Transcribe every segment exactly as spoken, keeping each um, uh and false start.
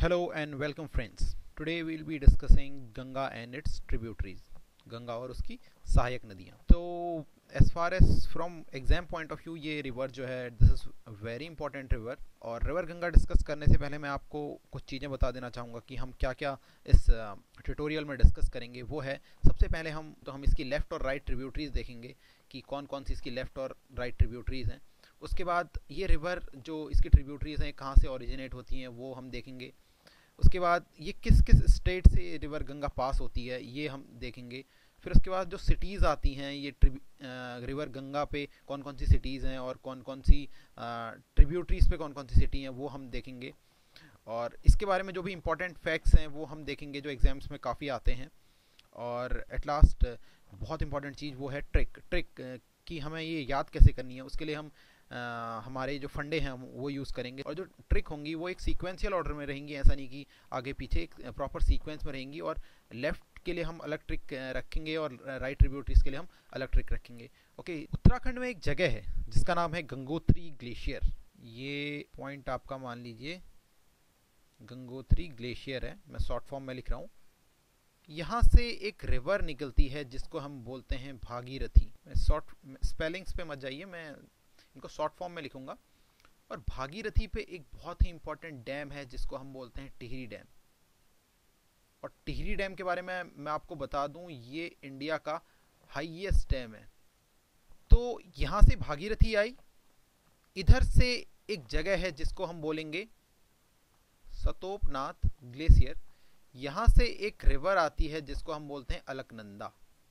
Hello and welcome friends. Today we will be discussing Ganga and its tributaries. Ganga और उसकी सहायक नदियाँ. तो as far as from exam point of view ये river जो है this is a very important river. और river Ganga discuss करने से पहले मैं आपको कुछ चीज़ें बता देना चाहूँगा कि हम क्या क्या इस ट्यूटोरियल में डिस्कस करेंगे. वो है सबसे पहले हम तो हम इसकी लेफ़्ट और राइट ट्रिब्यूटरीज देखेंगे कि कौन कौन सी इसकी लेफ़्ट और राइट ट्रिब्यूटरीज हैं. उसके बाद ये रिवर जो इसकी ट्रिब्यूटरीज हैं कहाँ से ओरिजिनेट होती हैं वो हम देखेंगे. उसके बाद ये किस किस स्टेट से रिवर गंगा पास होती है ये हम देखेंगे. फिर उसके बाद जो सिटीज़ आती हैं ये रिवर गंगा पे कौन कौन सी सिटीज़ हैं और कौन कौन सी ट्रिब्यूटरीज पे कौन कौन सी सिटी हैं वो हम देखेंगे. और इसके बारे में जो भी इम्पोर्टेंट फैक्ट्स हैं वो हम देखेंगे जो एग्ज़ाम्स में काफ़ी आते हैं. और एट लास्ट बहुत इंपॉर्टेंट चीज़ वो है ट्रिक ट्रिक कि हमें ये याद कैसे करनी है. उसके लिए हम आ, हमारे जो फंडे हैं वो यूज़ करेंगे. और जो ट्रिक होंगी वो एक सीक्वेंशियल ऑर्डर में रहेंगी. ऐसा नहीं कि आगे पीछे एक प्रॉपर सीक्वेंस में रहेंगी. और लेफ़्ट के लिए हम अलग ट्रिक रखेंगे और राइट ट्रिब्यूटरीज के लिए हम अलग ट्रिक रखेंगे. ओके, उत्तराखंड में एक जगह है जिसका नाम है गंगोत्री ग्लेशियर. ये पॉइंट आपका मान लीजिए गंगोत्री ग्लेशियर है. मैं शॉर्ट फॉर्म में लिख रहा हूँ. यहाँ से एक रिवर निकलती है जिसको हम बोलते हैं भागीरथी. शॉर्ट स्पेलिंग्स पे मत जाइए, मैं इनको शॉर्ट फॉर्म में लिखूंगा. और भागीरथी पे एक बहुत ही इंपॉर्टेंट डैम है जिसको हम बोलते हैं टिहरी डैम. और टिहरी डैम के बारे में मैं आपको बता दूं ये इंडिया का हाईएस्ट डैम है. तो यहाँ से भागीरथी आई. इधर से एक जगह है जिसको हम बोलेंगे सतोपनाथ ग्लेशियर. यहाँ से एक रिवर आती है जिसको हम बोलते हैं अलकनंदा.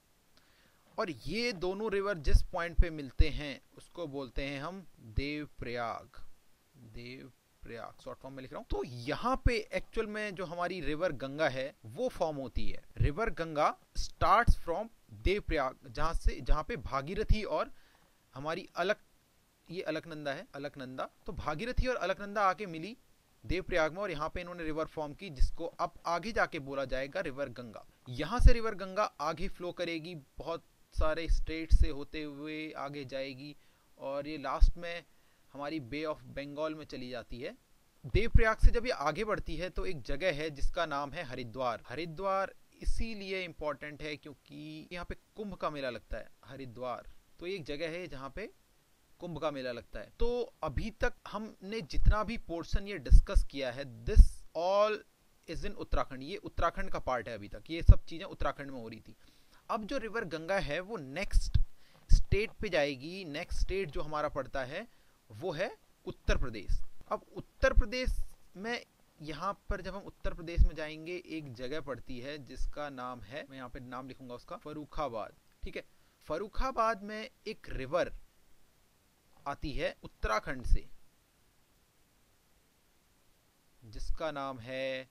और ये दोनों रिवर जिस पॉइंट पे मिलते हैं उसको बोलते हैं हम देवप्रयाग. देवप्रयाग शॉर्ट फॉर्म में लिख रहा हूँ. तो यहाँ पे एक्चुअल में जो हमारी रिवर गंगा है वो फॉर्म होती है. River Ganga starts from Devprayag, जहाँ से जहाँ पे भागीरथी और हमारी अलक ये अलकनंदा है अलकनंदा. तो भागीरथी और अलकनंदा आके मिली देवप्रयाग में और यहाँ पे इन्होंने रिवर फॉर्म की जिसको अब आगे जाके बोला जाएगा रिवर गंगा. यहाँ से रिवर गंगा आगे फ्लो करेगी, बहुत सारे स्टेट से होते हुए आगे जाएगी और ये लास्ट में हमारी बे ऑफ बंगाल में चली जाती है. देवप्रयाग से जब ये आगे बढ़ती है तो एक जगह है जिसका नाम है हरिद्वार. हरिद्वार इसीलिए इम्पोर्टेंट है क्योंकि यहाँ पे कुंभ का मेला लगता है. हरिद्वार तो एक जगह है जहाँ पे कुंभ का मेला लगता है. तो अभी तक हमने जितना भी पोर्शन ये डिस्कस किया है this all is in Uttarakhand. ये उत्तराखंड का पार्ट है. अभी तक ये सब चीजें उत्तराखंड में हो रही थी. अब जो रिवर गंगा है वो नेक्स्ट स्टेट पे जाएगी. नेक्स्ट स्टेट जो हमारा पड़ता है वो है उत्तर प्रदेश. अब उत्तर प्रदेश में यहाँ पर जब हम उत्तर प्रदेश में जाएंगे एक जगह पड़ती है जिसका नाम है, मैं यहाँ पे नाम लिखूंगा उसका, फर्रुखाबाद. ठीक है, फर्रुखाबाद में एक रिवर आती है उत्तराखंड से जिसका नाम है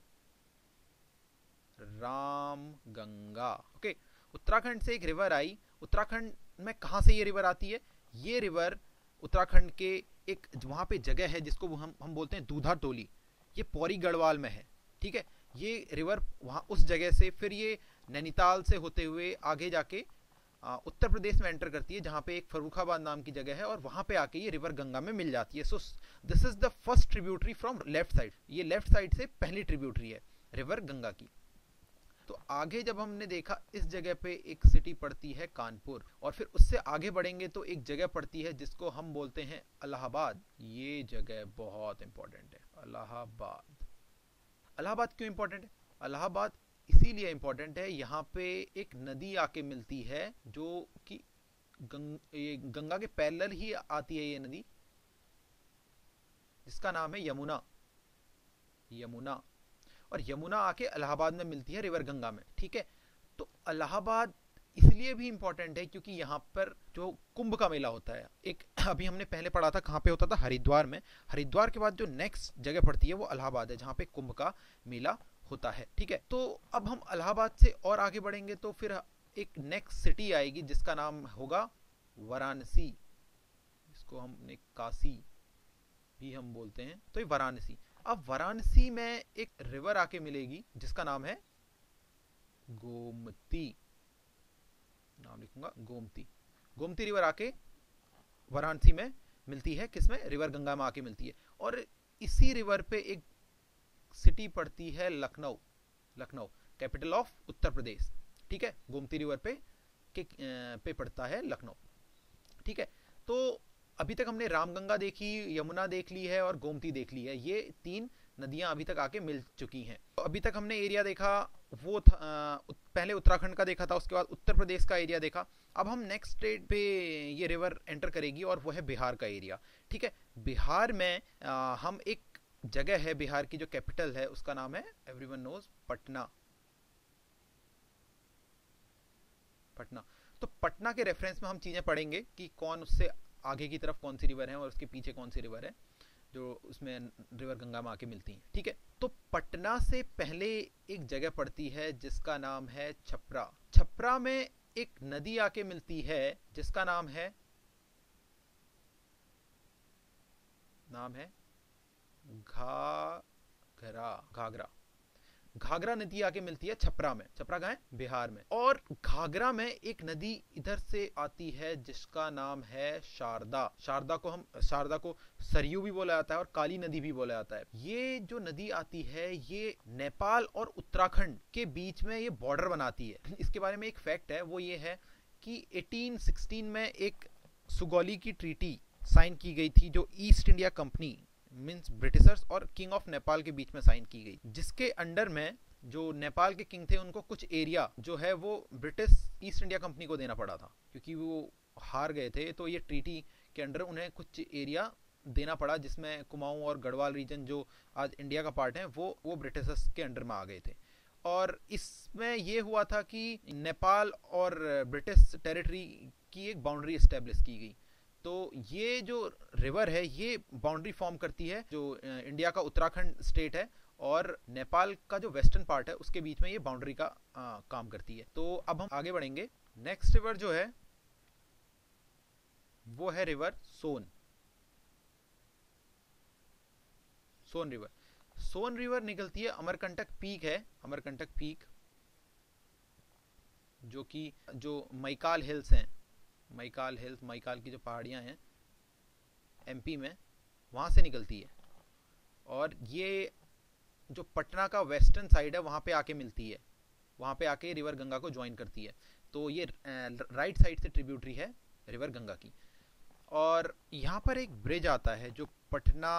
राम गंगा. ओके, उत्तराखंड से एक रिवर आई. उत्तराखंड में कहाँ से ये रिवर आती है? ये रिवर उत्तराखंड के एक वहाँ पे जगह है जिसको हम हम बोलते हैं दूधा टोली. ये पौरी गढ़वाल में है. ठीक है, ये रिवर वहाँ उस जगह से फिर ये नैनीताल से होते हुए आगे जाके आ, उत्तर प्रदेश में एंटर करती है जहाँ पे एक फर्रुखाबाद नाम की जगह है और वहाँ पे आके ये रिवर गंगा में मिल जाती है. So this is the first tributary from left side. ये लेफ्ट साइड से पहली ट्रिब्यूटरी है रिवर गंगा की. तो आगे जब हमने देखा इस जगह पे एक सिटी पड़ती है कानपुर. और फिर उससे आगे बढ़ेंगे तो एक जगह पड़ती है जिसको हम बोलते हैं इलाहाबाद. ये जगह बहुत इंपॉर्टेंट है. इलाहाबाद इलाहाबाद क्यों इंपॉर्टेंट है? इलाहाबाद इसीलिए इंपॉर्टेंट है यहाँ पे एक नदी आके मिलती है जो कि गंग, ये गंगा के पैरेलल ही आती है. ये नदी जिसका नाम है यमुना. यमुना और यमुना आके इलाहाबाद में मिलती है रिवर गंगा में. ठीक है, तो इलाहाबाद इसलिए भी इंपॉर्टेंट है क्योंकि यहाँ पर जो कुंभ का मेला होता है, एक अभी हमने पहले पढ़ा था कहाँ पे होता था, हरिद्वार में. हरिद्वार के बाद जो नेक्स्ट जगह पड़ती है वो इलाहाबाद है जहाँ पे कुंभ का मेला होता है. ठीक है, तो अब हम इलाहाबाद से और आगे बढ़ेंगे तो फिर एक नेक्स्ट सिटी आएगी जिसका नाम होगा वाराणसी. इसको हमने काशी भी हम बोलते हैं. तो ये वाराणसी. अब वाराणसी में एक रिवर आके मिलेगी जिसका नाम है गोमती. नाम लिखूंगा गोमती. गोमती रिवर आके वाराणसी में मिलती है. किसमें? रिवर गंगा में आके मिलती है. और इसी रिवर पे एक सिटी पड़ती है लखनऊ, लखनऊ कैपिटल ऑफ उत्तर प्रदेश, ठीक है, गोमती रिवर पे के पे पड़ता है लखनऊ, ठीक है। तो अभी तक हमने रामगंगा देखी, यमुना देख ली है और गोमती देख ली है, ये तीन नदियां अभी तक आके मिल चुकी हैं। तो अभी तक हमने एरिया देखा वो था, आ, पहले उत्तराखंड का देखा था, उसके बाद उत्तर प्रदेश का एरिया देखा। अब हम नेक्स्ट स्टेट पे ये रिवर एंटर करेगी और वो है बिहार का एरिया, ठीक है। बिहार में आ, हम एक जगह है बिहार की जो कैपिटल है, उसका नाम है एवरीवन नोज पटना, पटना। तो पटना के रेफरेंस में हम चीजें पढ़ेंगे कि कौन उससे आगे की तरफ कौन सी रिवर है और उसके पीछे कौन सी रिवर है जो उसमें रिवर गंगा में आके मिलती है, ठीक है। तो पटना से पहले एक जगह पड़ती है जिसका नाम है छपरा। छपरा में एक नदी आके मिलती है जिसका नाम है नाम है घाघरा, घाघरा, घाघरा नदी आके मिलती है छपरा में। छपरा कहाँ है? बिहार में। और घाघरा में एक नदी इधर से आती है जिसका नाम है शारदा। शारदा को हम शारदा को सरयू भी बोला जाता है और काली नदी भी बोला जाता है। ये जो नदी आती है ये नेपाल और उत्तराखंड के बीच में ये बॉर्डर बनाती है। इसके बारे में एक फैक्ट है, वो ये है कि अठारह सौ सोलह में एक सुगौली की ट्रीटी साइन की गई थी जो East India Company means Britishers और किंग ऑफ नेपाल के बीच में साइन की गई, जिसके अंडर में जो नेपाल के किंग थे उनको कुछ एरिया जो है वो ब्रिटिश ईस्ट इंडिया कंपनी को देना पड़ा था, क्योंकि वो हार गए थे। तो ये ट्रीटी के अंडर उन्हें कुछ एरिया देना पड़ा, जिसमें कुमाऊं और गढ़वाल रीजन जो आज इंडिया का पार्ट है वो वो ब्रिटिशर्स के अंडर में आ गए थे। और इसमें ये हुआ था कि नेपाल और ब्रिटिश टेरिटरी की एक बाउंड्री इस्टेब्लिश की गई। तो ये जो रिवर है ये बाउंड्री फॉर्म करती है जो इंडिया का उत्तराखंड स्टेट है और नेपाल का जो वेस्टर्न पार्ट है उसके बीच में ये बाउंड्री का आ, काम करती है। तो अब हम आगे बढ़ेंगे। नेक्स्ट रिवर जो है वो है river Son, Son river. Son river निकलती है, अमरकंटक पीक है, अमरकंटक पीक जो कि जो मैकाल हिल्स हैं, मैकाल हिल्स, मैकाल की जो पहाड़ियां हैं एमपी में, वहां से निकलती है। और ये जो पटना का वेस्टर्न साइड है वहां पे आके मिलती है, वहां पे आके रिवर गंगा को ज्वाइन करती है। तो ये राइट साइड से ट्रिब्यूटरी है रिवर गंगा की। और यहाँ पर एक ब्रिज आता है जो पटना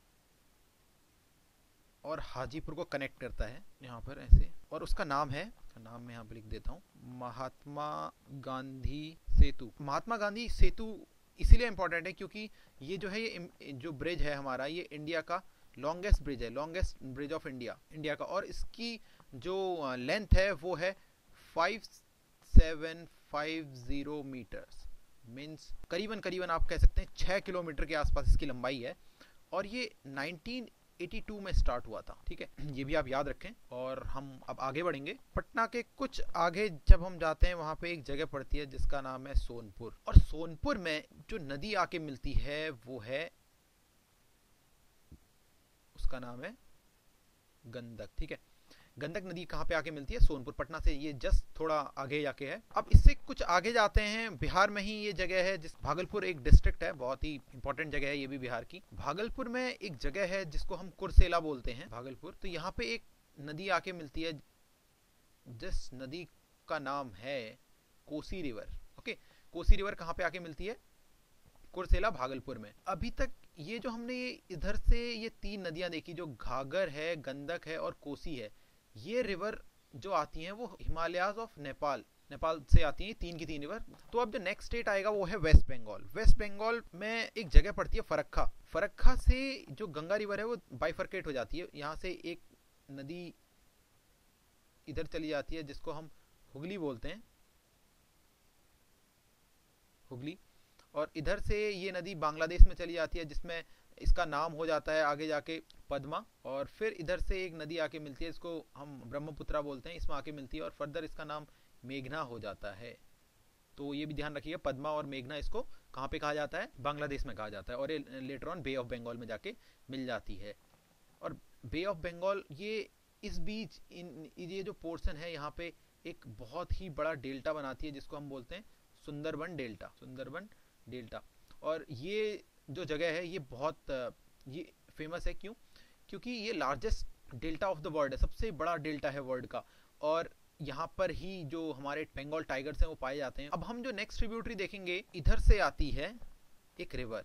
और हाजीपुर को कनेक्ट करता है यहाँ पर ऐसे, और उसका नाम है, नाम मैं यहाँ पर लिख देता हूँ, महात्मा गांधी सेतु। महात्मा गांधी सेतु इसीलिए इंपॉर्टेंट है क्योंकि ये जो है ये जो ब्रिज है हमारा, ये इंडिया का लॉन्गेस्ट ब्रिज है, longest bridge of India, India का। और इसकी जो लेंथ है वो है five seven five zero metres, means करीबन करीबन आप कह सकते हैं छः किलोमीटर के आसपास इसकी लंबाई है। और ये नाइनटीन एटी टू में स्टार्ट हुआ था, ठीक है, ये भी आप याद रखें। और हम अब आगे बढ़ेंगे। पटना के कुछ आगे जब हम जाते हैं वहां पे एक जगह पड़ती है जिसका नाम है सोनपुर। और सोनपुर में जो नदी आके मिलती है वो है, उसका नाम है गंडक, ठीक है। गंडक नदी कहाँ पे आके मिलती है? सोनपुर, पटना से ये जस्ट थोड़ा आगे जाके है। अब इससे कुछ आगे जाते हैं, बिहार में ही ये जगह है, जिस भागलपुर एक डिस्ट्रिक्ट है, बहुत ही इंपॉर्टेंट जगह है ये भी बिहार की। भागलपुर में एक जगह है जिसको हम कुर्सेला बोलते हैं, भागलपुर। तो यहाँ पे एक नदी आके मिलती है जिस नदी का नाम है Kosi river, okay. Kosi river कहाँ पे आके मिलती है? कुर्सेला, भागलपुर में। अभी तक ये जो हमने ये इधर से ये तीन नदियां देखी, जो घाघर है, गंडक है और कोसी है, ये रिवर जो आती हैं वो हिमालयाज ऑफ नेपाल, नेपाल से आती हैं, तीन की तीन रिवर। तो अब जो नेक्स्ट स्टेट आएगा वो है वेस्ट बंगाल। वेस्ट बंगाल में एक जगह पड़ती है फरक्का। फरक्का से जो गंगा रिवर है वो बाइफरकेट हो जाती है। यहाँ से एक नदी इधर चली जाती है जिसको हम हुगली बोलते हैं, हुगली। और इधर से ये नदी बांग्लादेश में चली जाती है जिसमें इसका नाम हो जाता है आगे जाके पद्मा। और फिर इधर से एक नदी आके मिलती है, इसको हम ब्रह्मपुत्रा बोलते हैं, इसमें आके मिलती है और फर्दर इसका नाम मेघना हो जाता है। तो ये भी ध्यान रखिएगा, पद्मा और मेघना इसको कहाँ पे कहा जाता है? बांग्लादेश में कहा जाता है। और ये later on bay of Bengal में जाके मिल जाती है। और बे ऑफ बंगाल ये इस बीच इन ये जो पोर्शन है यहाँ पे एक बहुत ही बड़ा डेल्टा बनाती है जिसको हम बोलते हैं सुंदरबन डेल्टा, सुंदरबन डेल्टा। और ये जो जगह है ये बहुत ये फेमस है, क्यों? क्योंकि ये largest delta of the world है, सबसे बड़ा डेल्टा है वर्ल्ड का, और यहाँ पर ही जो हमारे बंगाल टाइगर्स हैं वो पाए जाते हैं। अब हम जो नेक्स्ट ट्रिब्यूटरी देखेंगे, इधर से आती है एक रिवर,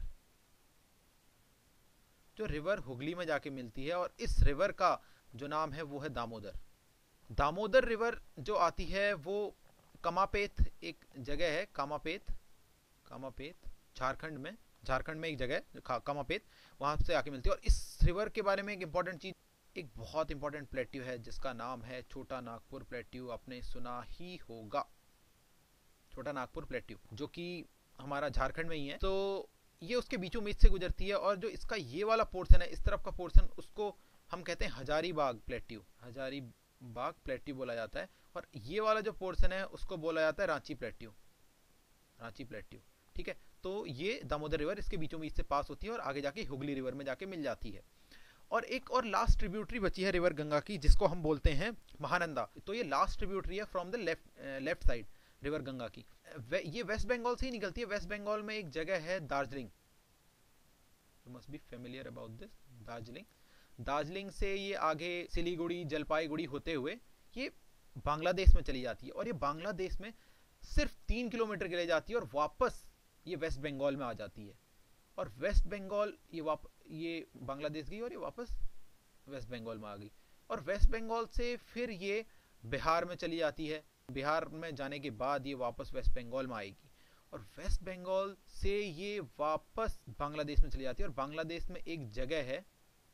जो रिवर हुगली में जाके मिलती है, और इस रिवर का जो नाम है वो है दामोदर। दामोदर रिवर जो आती है वो कमापेत एक जगह है, कामापेत, कामापेत झारखंड में, झारखंड में एक जगह है कामापेत, वहां से आके मिलती है। और इस रिवर के बारे में एक इंपॉर्टेंट चीज, एक बहुत इंपॉर्टेंट प्लेट्यू है जिसका नाम है छोटा नागपुर प्लेट्यू, आपने सुना ही होगा, छोटा नागपुर प्लेट्यू, जो कि हमारा झारखंड में ही है। तो ये उसके बीचों बीच से गुजरती है, और जो इसका ये वाला पोर्शन है, इस तरफ का पोर्शन, उसको हम कहते हैं हजारीबाग प्लेट्यू, हजारीबाग प्लेट्यू बोला जाता है। और ये वाला जो पोर्शन है उसको बोला जाता है रांची प्लेट्यू, रांची प्लेट्यू, ठीक है। तो ये दामोदर रिवर इसके बीचों बीच से पास होती है और आगे जाके हुगली रिवर में जाके मिल जाती है। और एक और लास्ट ट्रिब्यूटरी बची है रिवर गंगा की, जिसको हम बोलते हैं महानंदा। तो ये लास्ट ट्रिब्यूटरी है from the left left side river Ganga की। वे, ये वेस्ट बंगाल से ही निकलती है। वेस्ट बंगाल में एक जगह है Darjeeling, you must be familiar about this, Darjeeling. Darjeeling से ये आगे सिलीगुड़ी, जलपाईगुड़ी होते हुए ये बांग्लादेश में चली जाती है, और ये बांग्लादेश में सिर्फ तीन किलोमीटर के लिए जाती है और वापस ये वेस्ट बंगाल में आ जाती है। और वेस्ट बंगाल ये वाप ये बांग्लादेश गई और ये वापस वेस्ट बंगाल में आ गई, और वेस्ट बंगाल से फिर ये बिहार में चली जाती है। बिहार में जाने के बाद ये वापस वेस्ट बंगाल में आएगी, और वेस्ट बंगाल से ये वापस बांग्लादेश में चली जाती है। और बांग्लादेश में एक जगह है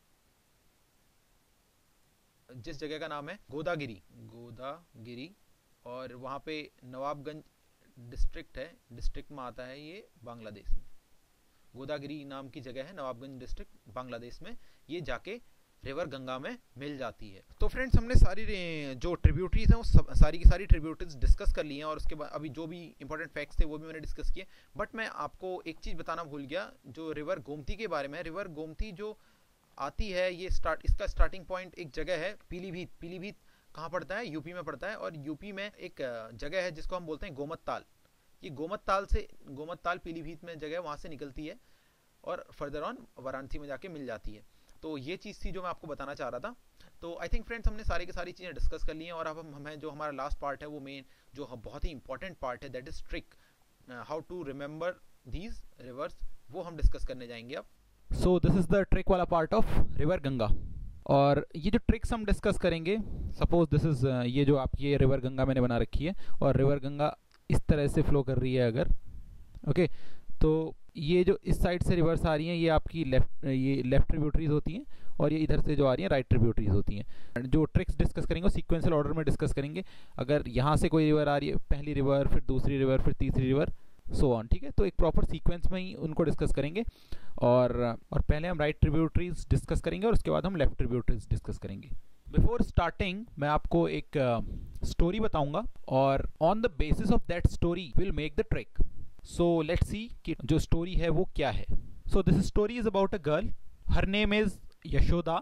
जिस जगह का नाम है गोदागिरी, गोदागिरी, और वहां पे नवाबगंज डिस्ट्रिक्ट है, डिस्ट्रिक्ट में आता है ये बांग्लादेश में। गोदागिरी नाम की जगह है, नवाबगंज डिस्ट्रिक्ट बांग्लादेश में, ये जाके रिवर गंगा में मिल जाती है। तो फ्रेंड्स, हमने सारी जो ट्रिब्यूटरीज हैं वो सारी की सारी ट्रिब्यूटरीज डिस्कस कर ली हैं, और उसके बाद अभी जो भी इंपॉर्टेंट फैक्ट्स थे वो भी मैंने डिस्कस किए। बट मैं आपको एक चीज़ बताना भूल गया, जो रिवर गोमती के बारे में। रिवर गोमती जो आती है, ये स्टार्ट इसका स्टार्टिंग पॉइंट एक जगह है पीलीभीत। पीलीभीत कहाँ पड़ता है? यूपी में पड़ता है, और यूपी में एक जगह है जिसको हम बोलते हैं गोमत ताल। ये गोमत ताल से गोमत ताल पीलीभीत में जगह, वहाँ से निकलती है और फर्दर ऑन वाराणसी में जाके मिल जाती है। तो ये चीज़ थी जो मैं आपको बताना चाह रहा था। तो आई थिंक फ्रेंड्स, हमने सारी की सारी चीज़ें डिस्कस कर ली हैं, और अब हम हमें जो हमारा लास्ट पार्ट है वो मेन जो बहुत ही इंपॉर्टेंट पार्ट है, that is trick, how to remember these rivers, वो हम डिस्कस करने जाएंगे अब। So this is the trick वाला पार्ट ऑफ रिवर गंगा। और ये जो ट्रिक्स हम डिस्कस करेंगे, सपोज दिस इज ये जो आप ये रिवर गंगा मैंने बना रखी है, और रिवर गंगा इस तरह से फ्लो कर रही है अगर, ओके okay, तो ये जो इस साइड से रिवर्स आ रही हैं, ये आपकी लेफ्ट ये लेफ्ट ट्रिब्यूटरीज होती हैं, और ये इधर से जो आ रही हैं राइट ट्रिब्यूटरीज होती हैं। जो ट्रिक्स डिस्कस करेंगे वो सीक्वेंशियल ऑर्डर में डिस्कस करेंगे। अगर यहाँ से कोई रिवर आ रही है, पहली रिवर, फिर दूसरी रिवर, फिर तीसरी रिवर, सो ऑन, ठीक है। तो एक प्रॉपर सीक्वेंस में ही उनको डिस्कस करेंगे, और और पहले हम राइट ट्रिब्यूटरीज डिस्कस करेंगे और उसके बाद हम लेफ्ट ट्रिब्यूटरीज डिस्कस करेंगे। बिफोर स्टार्टिंग मैं आपको एक स्टोरी uh, बताऊंगा, और on the basis of that story will make the trick. So let's see कि जो स्टोरी है वो क्या है। So this story is about a girl, her name is Yashoda,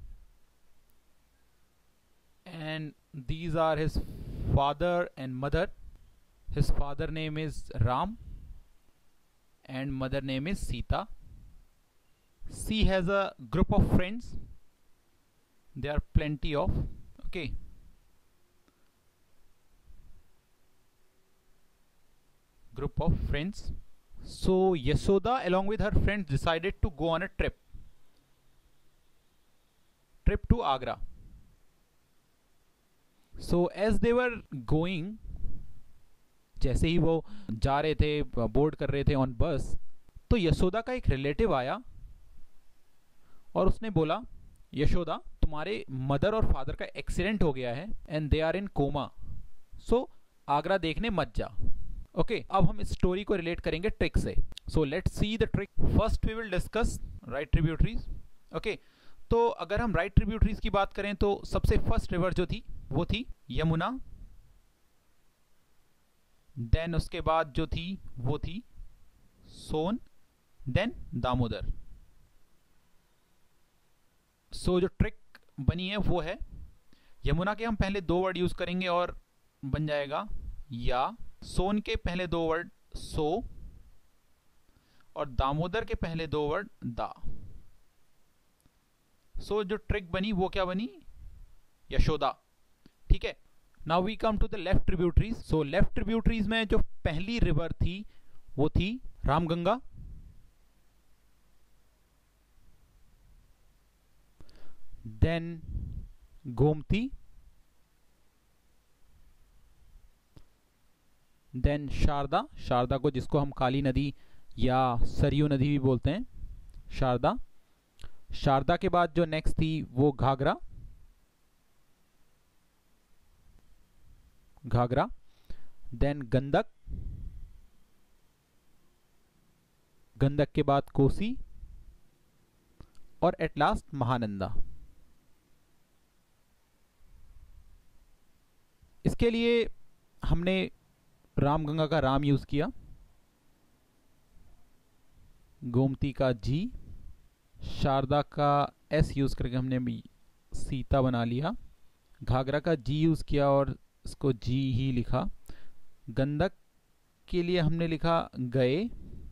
and these are his father and mother. His father name is Ram and mother name is Sita. She has a group of friends. There are plenty of, okay. Group of friends. So Yashoda along with her friends decided to go on a trip. Trip to Agra. So as they were going, जैसे ही वो जा रहे थे, board कर रहे थे on बस, तो यशोदा का एक रिलेटिव आया और उसने बोला, यशोदा तुम्हारे मदर और फादर का एक्सीडेंट हो गया है and they are in coma, so Agra देखने मत जा। ओके okay, अब हम इस स्टोरी को रिलेट करेंगे ट्रिक से। So let's see the trick. First we will discuss right tributaries. Okay, तो अगर हम राइट ट्रिब्यूटरीज की बात करें तो सबसे फर्स्ट रिवर जो थी वो थी यमुना, देन उसके बाद जो थी वो थी Son, then Damodar. So so, जो ट्रिक बनी है वो है, यमुना के हम पहले दो वर्ड यूज करेंगे और बन जाएगा या, सोन के पहले दो वर्ड सो, और दामोदर के पहले दो वर्ड दा। सो so, जो ट्रिक बनी वो क्या बनी, यशोदा, ठीक है। Now we come to the left tributaries. So left tributaries में जो पहली रिवर थी वो थी रामगंगा, देन गोमती, देन शारदा, शारदा को जिसको हम काली नदी या सरयू नदी भी बोलते हैं, शारदा। शारदा के बाद जो नेक्स्ट थी वो घाघरा, घाघरा, देन गंडक, गंडक के बाद कोसी, और एट लास्ट महानंदा। इसके लिए हमने रामगंगा का राम यूज किया, गोमती का जी, शारदा का एस यूज करके हमने भी सीता बना लिया, घाघरा का जी यूज किया और इसको जी ही लिखा, गंडक के लिए हमने लिखा गए,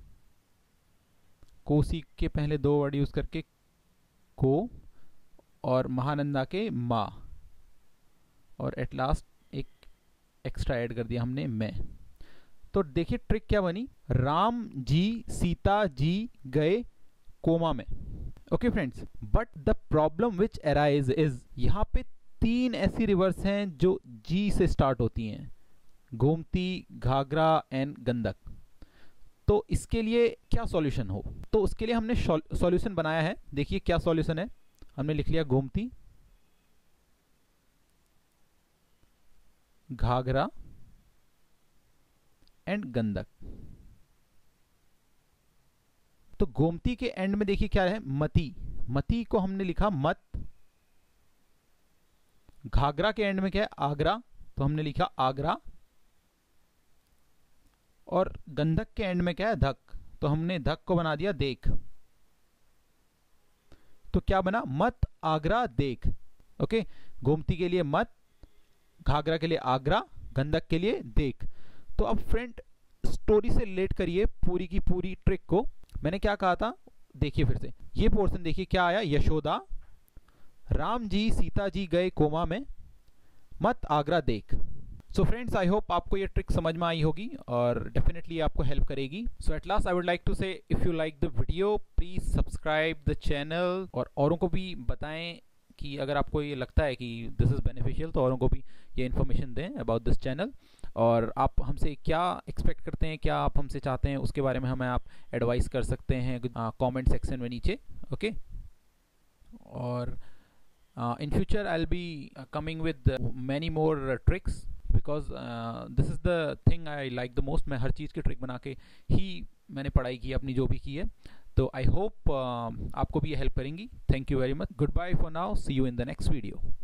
कोसी के पहले दो वर्ड यूज करके को, और महानंदा के माँ, और एट लास्ट एक एक्स्ट्रा ऐड कर दिया हमने मैं। तो देखिए ट्रिक क्या बनी, राम जी सीता जी गए कोमा में। Okay friends, but the problem which arise is, यहाँ पे तीन ऐसी रिवर्स हैं जो जी से स्टार्ट होती हैं, गोमती, घाघरा एंड गंडक। तो इसके लिए क्या सॉल्यूशन हो, तो उसके लिए हमने सॉल्यूशन बनाया है। देखिए क्या सॉल्यूशन है, हमने लिख लिया गोमती, घाघरा एंड गंडक। तो गोमती के एंड में देखिए क्या है, मती, मती को हमने लिखा मत, घाघरा के एंड में क्या है, आगरा, तो हमने लिखा आगरा, और गंडक के एंड में क्या है, धक, तो हमने धक को बना दिया देख। तो क्या बना, मत आगरा देख। ओके, गोमती के लिए मत, घाघरा के लिए आगरा, गंडक के लिए देख। तो अब फ्रेंड स्टोरी से रिलेट करिए पूरी की पूरी ट्रिक को। मैंने क्या कहा था, देखिए फिर से ये पोर्शन देखिए क्या आया, यशोदा, राम जी सीता जी गए कोमा में, मत आगरा देख। सो फ्रेंड्स, आई होप आपको ये ट्रिक समझ में आई होगी और डेफिनेटली आपको हेल्प करेगी। So at last I would like to say, if you like the video please subscribe the channel, और औरों को भी बताएं कि अगर आपको ये लगता है कि दिस इज़ बेनिफिशियल तो औरों को भी ये इन्फॉर्मेशन दें अबाउट दिस चैनल। और आप हमसे क्या एक्सपेक्ट करते हैं, क्या आप हमसे चाहते हैं, उसके बारे में हमें आप एडवाइस कर सकते हैं कमेंट सेक्शन में नीचे। ओके, और in future I will be coming with many more tricks, because this is the thing I like the most. मैं हर चीज़ की ट्रिक बना के ही मैंने पढ़ाई की अपनी जो भी की है। तो आई होप uh, आपको भी ये हेल्प करेंगी। Thank you very much, goodbye for now, see you in the next video.